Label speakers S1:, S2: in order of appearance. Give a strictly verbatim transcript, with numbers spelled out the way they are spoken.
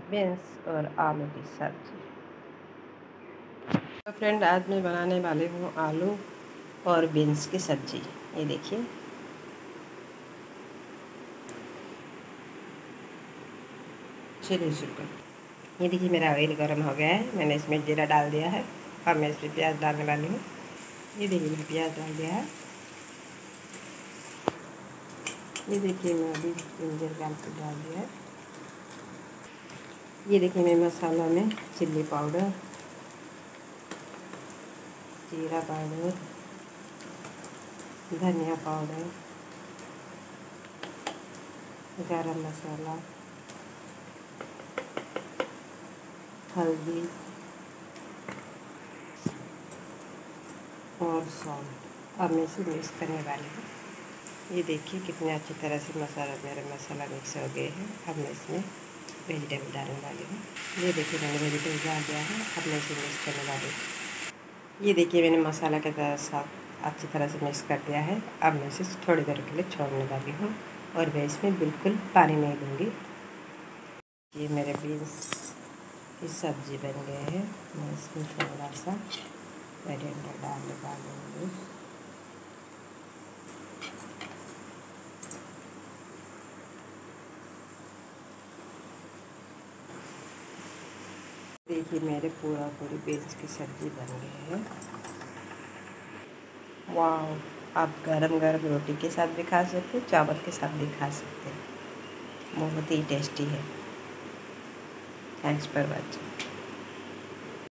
S1: Beans और आलू की सब्ज़ी। तो फ्रेंड, आज मैं बनाने वाली हूँ आलू और बीन्स की सब्ज़ी। ये देखिए, चलिए शुरू करते। ये देखिए, मेरा ऑयल गर्म हो गया है। मैंने इसमें जीरा डाल दिया है और मैं इसमें प्याज डालने वाली हूँ। ये देखिए, मैंने प्याज डाल दिया है। ये देखिए, मैं अभी जिंजर डाल के डाल दिया है। ये देखिए, मैं मसाला में चिल्ली पाउडर, जीरा पाउडर, धनिया पाउडर, गरम मसाला, हल्दी और सॉल्ट अब मैं इसे मिक्स करने वाली हूँ। ये देखिए, कितने अच्छी तरह से मसाला मेरा मसाला मिक्स हो गए हैं। अब मैं इसमें वेजिटेबल डालने वाली हूँ। ये देखिए, मैंने वेजिटेबल डाल दिया है। अब मैं इसे मिक्स करने वाली हूँ। ये देखिए, मैंने मसाला के साथ अच्छी तरह से मिक्स कर दिया है। अब मैं इसे थोड़ी देर के लिए छोड़ने वाली हूँ और मैं इसमें बिल्कुल पानी नहीं दूँगी। ये मेरे बीन्स की सब्ज़ी बन गए हैं। मैं इसमें थोड़ा सा वेजिटेबल डालने वाली हूँ। देखिए, मेरे पूरा पूरी बीन्स की सब्ज़ी बन गई है। वाह! आप गरम गरम रोटी के साथ भी खा सकते हैं, चावल के साथ भी खा सकते हैं। बहुत ही टेस्टी है। Thanks for watching.